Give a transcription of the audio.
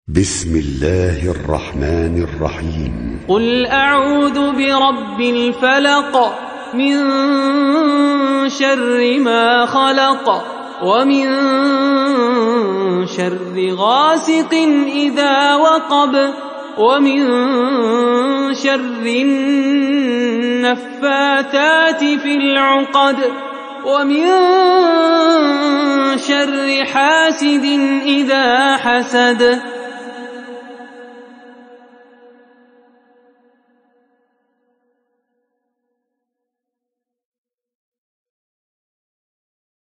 بسم الله الرحمن الرحيم قل أعوذ برب الفلق من شر ما خلق ومن شر غاسق إذا وقب ومن شر النفاثات في العقد ومن شر حاسد إذا حسد